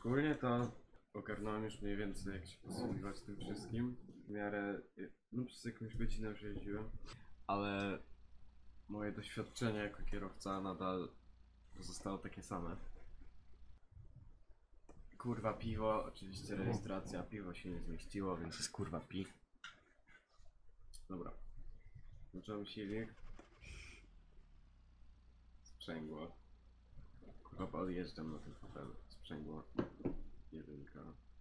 Ogólnie to ogarnąłem już mniej więcej jak się posługiwać tym wszystkim. W miarę, no przez jakąś godzinę już jeździłem, ale moje doświadczenie jako kierowca nadal pozostało takie same. Kurwa piwo, oczywiście rejestracja, piwo się nie zmieściło, więc jest kurwa pi. Dobra. Zacząłem silnik. Sprzęgło. Kurwa odjeżdżam na ten fotel. Sprzęgło. Jedynka.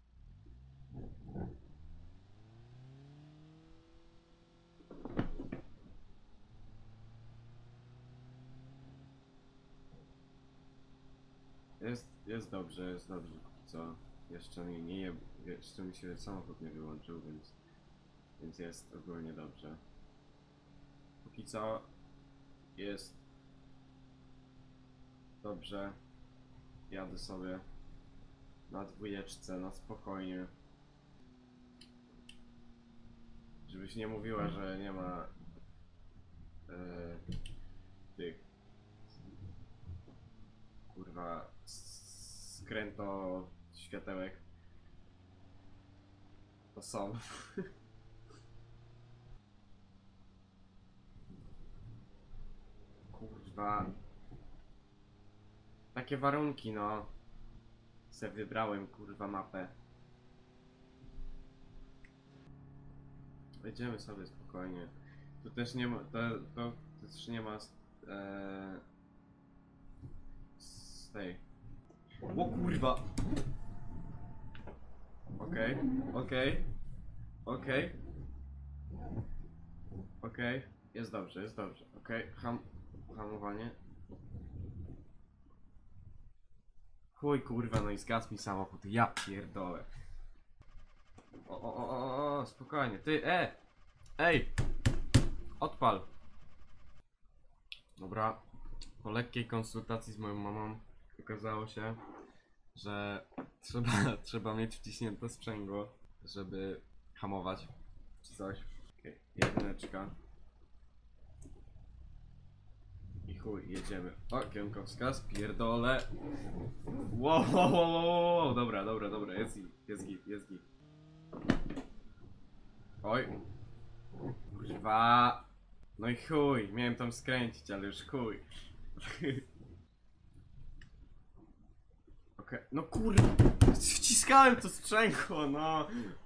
Jest dobrze póki co. Jeszcze mi się samochód nie wyłączył, więc jest ogólnie dobrze. Póki co jest dobrze. Jadę sobie na dwójeczce, na spokojnie. Żebyś nie mówiła, że nie ma tych kurwa skręto światełek. To są. Kurwa. Takie warunki, no. Se wybrałem, kurwa, mapę. Jedziemy sobie spokojnie. Tu też nie ma, to też nie ma z tej. O kurwa! Okej. Jest dobrze. Okej, hamowanie. Chuj kurwa, no i zgasł mi samochód, ja pierdolę. O, spokojnie, ty, ej! Odpal. Dobra, po lekkiej konsultacji z moją mamą okazało się, że trzeba mieć wciśnięte sprzęgło, żeby hamować, czy coś. Okay. Jedyneczka. I chuj, jedziemy. O, kierunkowskaz, pierdolę. Wow, dobra, jest git. Oj. Kurwa. No i chuj, miałem tam skręcić, ale już chuj. Okej, no kurwa. Wciskałem to sprzęgło, no.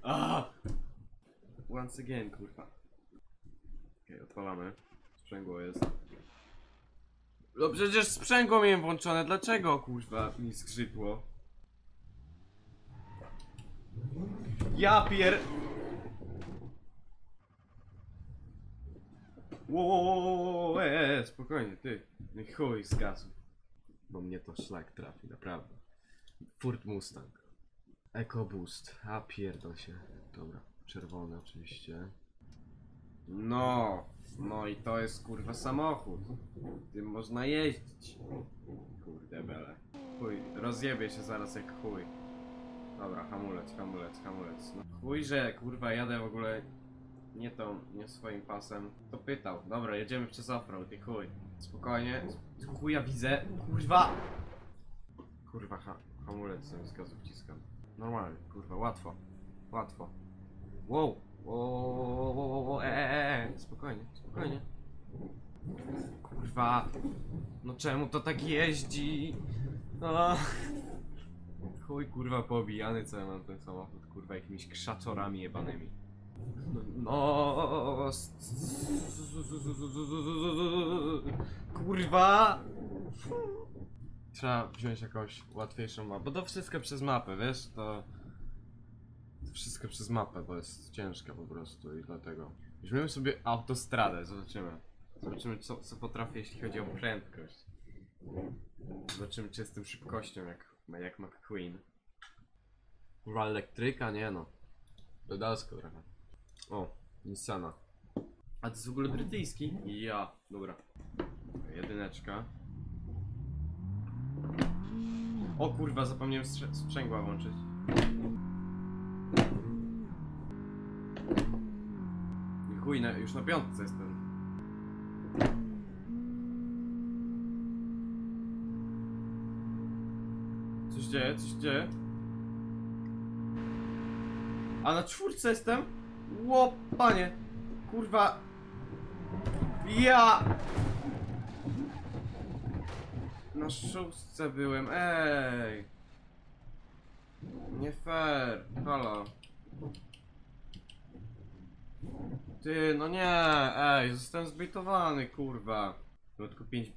Once again, kurwa. Okej, odpalamy. Sprzęgło jest. No przecież sprzęgło miałem włączone, dlaczego kurwa mi skrzypło? Ja pier... Wow, spokojnie, ty. No i chuj, zgasł. Bo mnie to szlak trafi, naprawdę. Ford Mustang. EcoBoost, a pierdol się. Dobra, czerwony oczywiście. No i to jest kurwa samochód. Tym można jeździć. Kurde bele. Chuj, rozjebie się zaraz jak chuj. Dobra, hamulec. No, chuj, że kurwa jadę w ogóle nie swoim pasem. To pytał. Dobra, jedziemy przez offroad i chuj. Spokojnie. Chuja widzę. Kurwa! Kurwa, hamulec sobie z gazu wciskam. Normalnie, kurwa, łatwo. Wow! Spokojnie. Kurwa. No czemu to tak jeździ? Chuj kurwa poobijany, co ja mam ten samochód, kurwa jakimiś krzaczorami jebanymi. No. Kurwa. Trzeba wziąć jakąś łatwiejszą mapę, bo to wszystko przez mapę, wiesz, to wszystko przez mapę, bo jest ciężko po prostu i dlatego. Weźmiemy sobie autostradę, zobaczymy co potrafię, jeśli chodzi o prędkość. Zobaczymy, czy jestem szybkością jak McQueen. Kurwa elektryka? Nie no. Dodasko trochę. O, Nissana. A to jest w ogóle brytyjski? Ja, dobra. Jedyneczka. O kurwa, zapomniałem sprzęgła włączyć. I chuj, już na piątce jestem. Coś dzieje? A na 4 jestem? Ło, panie. Kurwa. Ja. Na 6 byłem, ej. Nie fair, halo. Ty, no nie, ej, zostałem zbejtowany, kurwa. To ma tylko 5...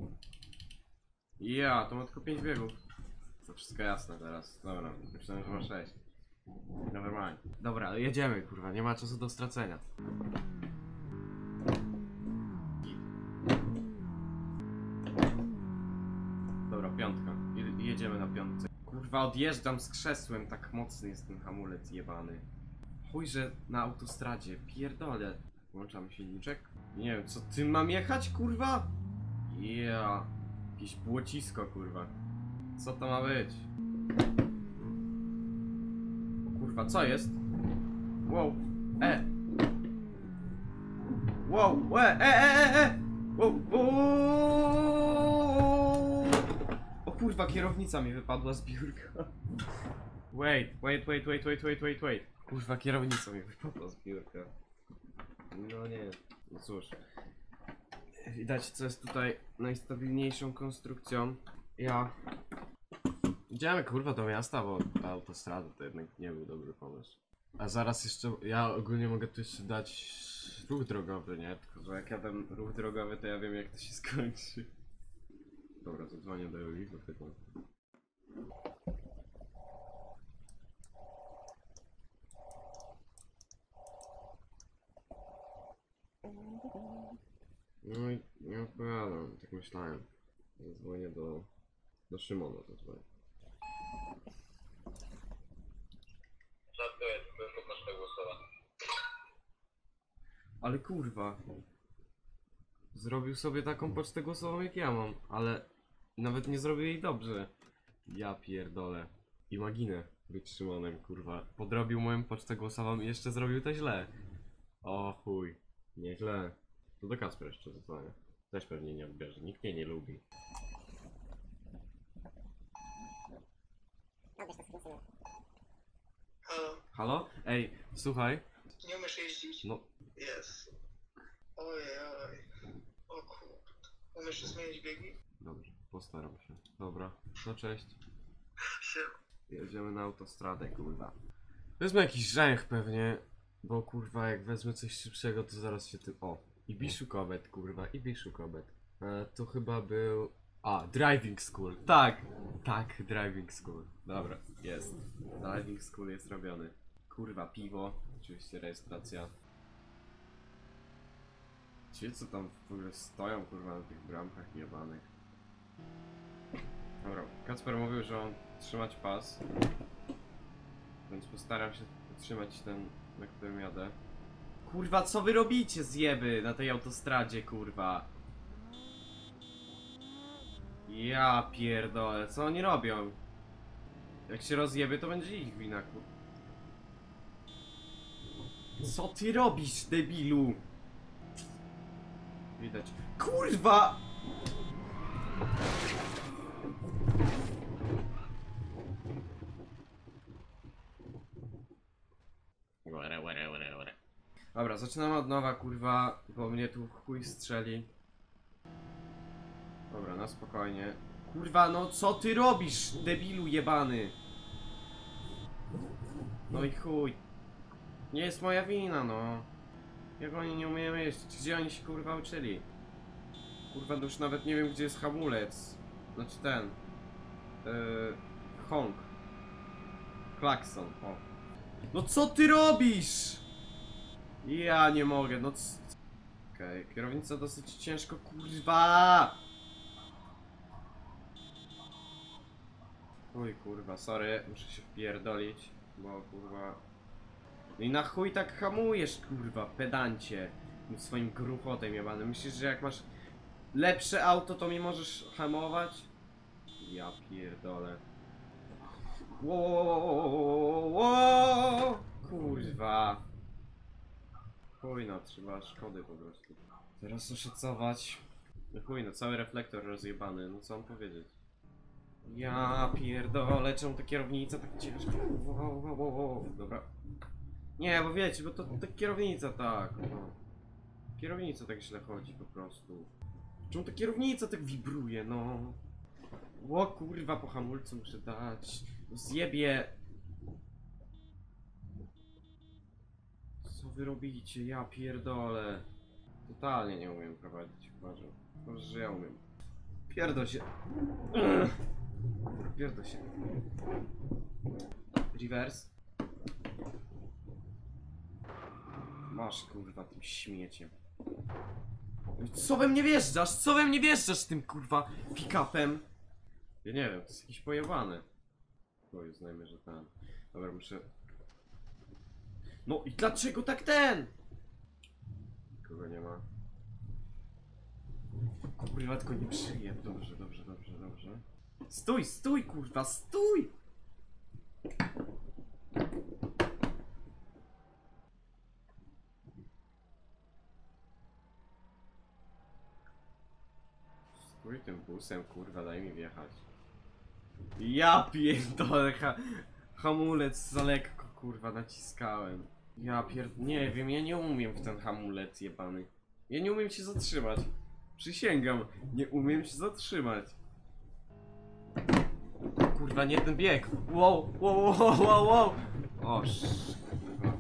Ja, to ma tylko 5 biegów. To wszystko jasne teraz, dobra, myślałem, że ma 6. Nevermind. Dobra, jedziemy, kurwa, nie ma czasu do stracenia. Dobra, piątka. Jedziemy na piątce. Kurwa, odjeżdżam z krzesłem, tak mocny jest ten hamulec jebany. Chuj, że na autostradzie, pierdolę. Włączam silniczek. Nie wiem, co tym mam jechać, kurwa? Ja, jakieś błocisko, kurwa. Co to ma być? O kurwa, co jest? Wow, Wow, Wow, o kurwa, kierownica mi wypadła z biurka. Wait. Kurwa, kierownica mi wypadła z biurka. No nie, no cóż. Widać, co jest tutaj najstabilniejszą konstrukcją. Idziemy, kurwa, do miasta, bo ta autostrada to jednak nie był dobry pomysł. A zaraz jeszcze, ja ogólnie mogę tu jeszcze dać ruch drogowy, nie? Tylko, że jak ja dam ruch drogowy, to ja wiem, jak to się skończy. Dobra, zadzwonię do Julii, do tego. No i nie odpowiadam, tak myślałem. Zadzwonię do Szymona, zadzwonię. Rzadko jest, byłem po pocztę głosowa. Ale kurwa. Zrobił sobie taką pocztę głosową jak ja mam, ale nawet nie zrobił jej dobrze. Ja pierdolę. Imaginę być Szymonem, kurwa. Podrobił moją pocztę głosową i jeszcze zrobił to źle. O chuj. Nieźle. To do Kacpra jeszcze zadzwonię. Też pewnie nie odbierze, nikt mnie nie lubi. Halo, Halo? Ej, słuchaj. nie umiesz jeździć? No, Jest. Ojej. O kurde. Umiesz zmienić biegi? dobrze, postaram się. Dobra, no cześć. Siema. Jedziemy na autostradę, kurwa. Wezmę jakiś rzęch pewnie, bo kurwa jak wezmę coś szybszego, to zaraz się tym... O! Ibishu Kobet, kurwa, Ibishu Kobet. To chyba był... A, Driving School. Tak, Driving School. Dobra, jest. Driving School jest robiony. Kurwa, piwo. Oczywiście rejestracja. Ci co tam w ogóle stoją, kurwa, na tych bramkach jebanych. Dobra, Kacper mówił, że on trzymać pas. Więc postaram się trzymać ten, na którym jadę. Kurwa, co wy robicie, zjeby, na tej autostradzie, kurwa? Ja pierdolę, co oni robią? Jak się rozjeby, to będzie ich wina, kurwa. Co ty robisz, debilu? Widać. Kurwa! Dobra, zaczynamy od nowa, kurwa, bo mnie tu chuj strzeli. Dobra, na spokojnie. Kurwa, no co ty robisz, debilu jebany? No i chuj. Nie jest moja wina, no. Jak oni nie umieją jeździć? Gdzie oni się kurwa uczyli? Kurwa, no już nawet nie wiem, gdzie jest hamulec. Znaczy ten. Honk. Klakson, o. No co ty robisz? Ja nie mogę, no okej, kierownica dosyć ciężko, kurwa! Oj kurwa, sorry, muszę się wpierdolić, bo kurwa... No i na chuj tak hamujesz, kurwa, pedancie. Tym swoim gruchotem jebanym. Myślisz, że jak masz lepsze auto, to mi możesz hamować? Ja pierdolę. Wow, kurwa. Chuj no, trzeba szkody po prostu. Teraz oszacować. No chuj no, cały reflektor rozjebany, no co mam powiedzieć? Ja pierdolę, czemu ta kierownica tak ciężka? Wow. Dobra. Nie, bo wiecie, bo to kierownica tak, no. Kierownica tak źle chodzi po prostu. Czemu ta kierownica tak wibruje, no? O kurwa, po hamulcu muszę dać. Zjebie. Co wy robicie? Ja pierdolę. Totalnie nie umiem prowadzić, uważam. Dobrze, że ja umiem. Pierdol się. Pierdol się. Reverse. Masz kurwa tym śmieciem. Co we mnie wjeżdżasz? Co we mnie wjeżdżasz tym kurwa pick-upem? Ja nie wiem, to jest jakiś pojebany. To już znajmy, że ten. Dobra, muszę... No i dlaczego tak ten? Kogo nie ma? Kurwa, tylko nie przyje. Dobrze, dobrze, dobrze, dobrze. Stój, stój kurwa, stój! Stój tym busem, kurwa, daj mi wjechać. Ja pierdolę, hamulec za lekko, kurwa, naciskałem. Nie wiem, ja nie umiem w ten hamulec jebany. Ja nie umiem się zatrzymać. Przysięgam, nie umiem się zatrzymać. Kurwa, nie ten bieg. Wow, wow, wow, wow, wow. O, kurwa.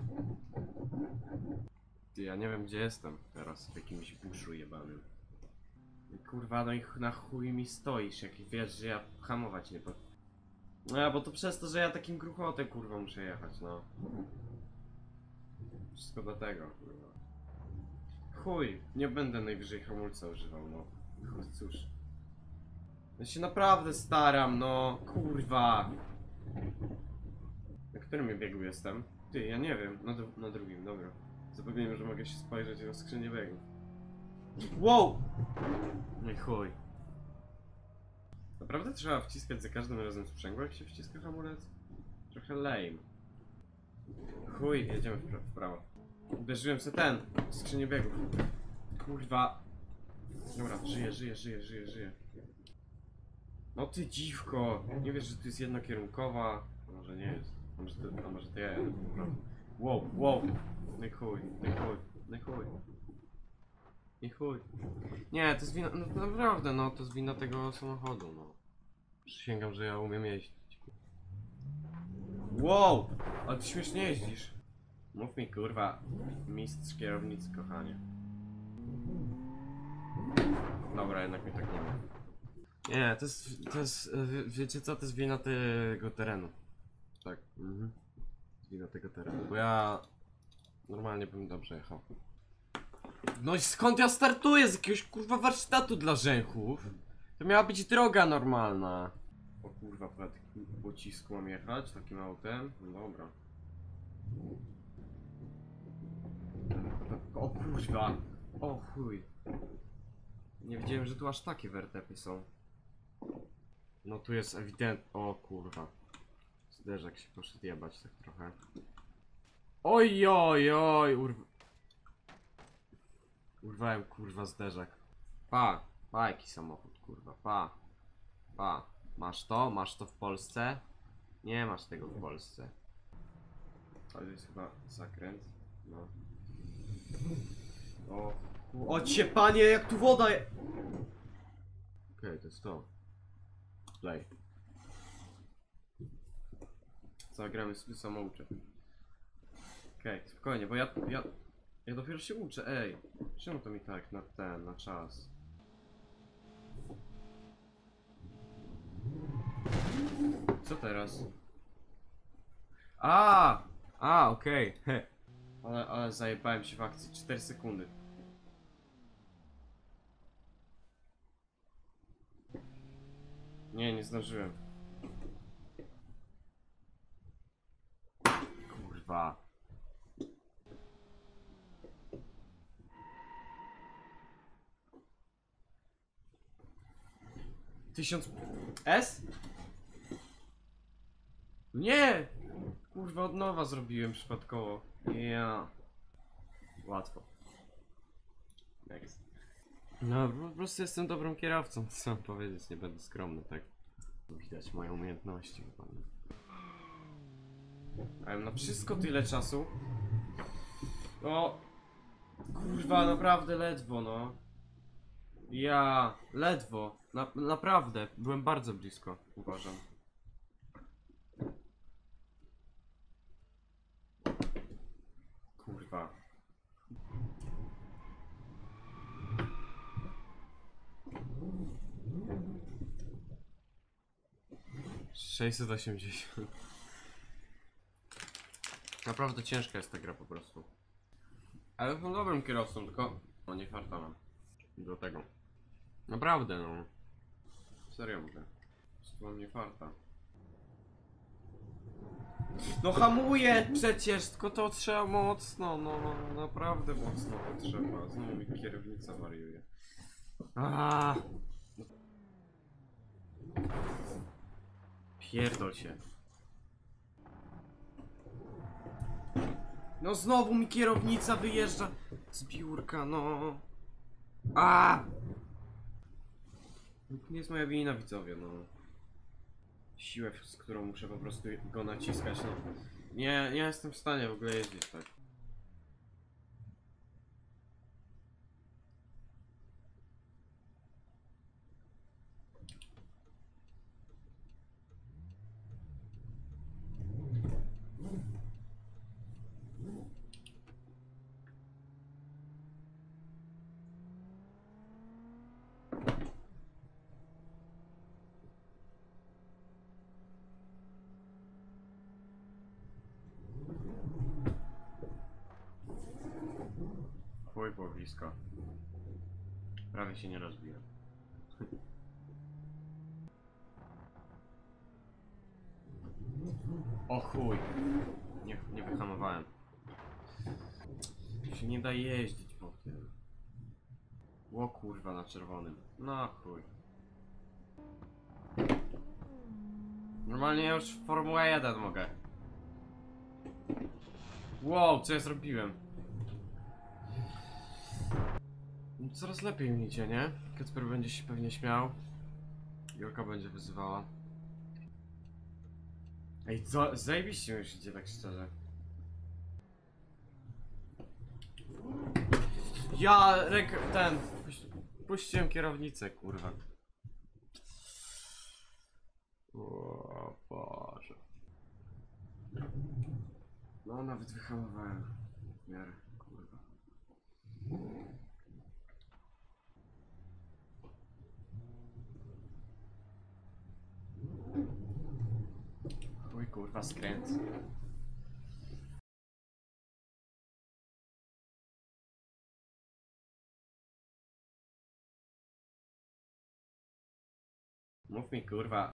Ty, ja nie wiem, gdzie jestem teraz, w jakimś buszu jebanym. Kurwa, no i na chuj mi stoisz, jak wiesz, że ja hamować nie pod... No, bo to przez to, że ja takim gruchotem, kurwa, muszę jechać, no. Wszystko do tego, kurwa. Chuj, nie będę najwyżej hamulca używał, no. Chuj, cóż. Ja się naprawdę staram, no. Kurwa. Na którym biegu jestem? Ty, ja nie wiem. Na drugim, dobra. Zapewniłem, że mogę się spojrzeć na skrzynię biegów. Wow! No i chuj. Naprawdę trzeba wciskać za każdym razem sprzęgło, jak się wciska hamulec? Trochę lame. Chuj, jedziemy w prawo. Uderzyłem sobie ten, skrzynię biegów. Kurwa. Dobra, żyję. No ty dziwko. Nie wiesz, że tu jest jednokierunkowa? A może nie jest. A może to ja jadę po prawo. Wow, wow. No i chuj. I chuj. Nie, to jest wina, no naprawdę, no to jest wina tego samochodu, no. Przysięgam, że ja umiem jeździć. Wow! Ale ty śmiesznie jeździsz. Mów mi, kurwa, mistrz kierownicy, kochanie. Dobra, jednak mi tak nie ma. Nie, to jest, wiecie co, to jest wina tego terenu. Tak, wina tego terenu, bo ja normalnie bym dobrze jechał. No i skąd ja startuję? Z jakiegoś kurwa warsztatu dla rzęchów? To miała być droga normalna. O kurwa, po takim pocisku mam jechać, takim autem? No dobra. O kurwa. O chuj. Nie wiedziałem, że tu aż takie wertepy są. No tu jest ewidentnie. O kurwa. Zderzak się poszedł jebać tak trochę. Oj, urwałem kurwa zderzak. Pa, jaki samochód kurwa, pa. Masz to w Polsce? Nie masz tego w Polsce. To jest chyba zakręt, no. O cię panie, jak tu woda je... Okej, to jest to. Play. Zagramy sobie samouczek. Okej, spokojnie, bo ja dopiero się uczę, ej. Czemu to mi tak na czas? Co teraz? Okej. Ale zajebałem się w akcji, 4 sekundy. Nie zdążyłem. Kurwa. Tysiąc... S? Nie! Kurwa, od nowa zrobiłem przypadkowo. Ja. Łatwo. Next. No, po prostu jestem dobrym kierowcą, co mam powiedzieć, nie będę skromny, tak. Widać moje umiejętności, chyba. Ale na wszystko tyle czasu. O! Kurwa, naprawdę ledwo, no. Ja, ledwo. Naprawdę, byłem bardzo blisko, uważam. Kurwa. $680. Naprawdę ciężka jest ta gra po prostu. Ale jestem dobrym kierowcą, tylko... No nie farta mam. Do tego. Naprawdę no. Serio mówię. To nie farta. No hamuje przecież, tylko to trzeba mocno, no naprawdę mocno to trzeba. Znowu mi kierownica wariuje. Aaaa! Pierdol się. No znowu mi kierownica wyjeżdża z biurka, no. A! Nie jest moja wina, widzowie, no. Siłę, z którą muszę po prostu go naciskać, no. Nie jestem w stanie w ogóle jeździć tak. Chuj, było blisko. Prawie się nie rozbiłem. O chuj. Nie wyhamowałem. Się nie da jeździć po tym. O kurwa, na czerwonym. No chuj. Normalnie ja już w Formułę 1 mogę. Wow, co ja zrobiłem? Coraz lepiej mi idzie, nie? Kacper będzie się pewnie śmiał. Jurka będzie wyzywała. Ej, co? Zajebiście mi już idzie, tak szczerze. Ja puściłem kierownicę, kurwa. O Boże. No, nawet wyhamowałem. W miarę, kurwa. Chuj, kurwa, skręt. Mów mi, kurwa,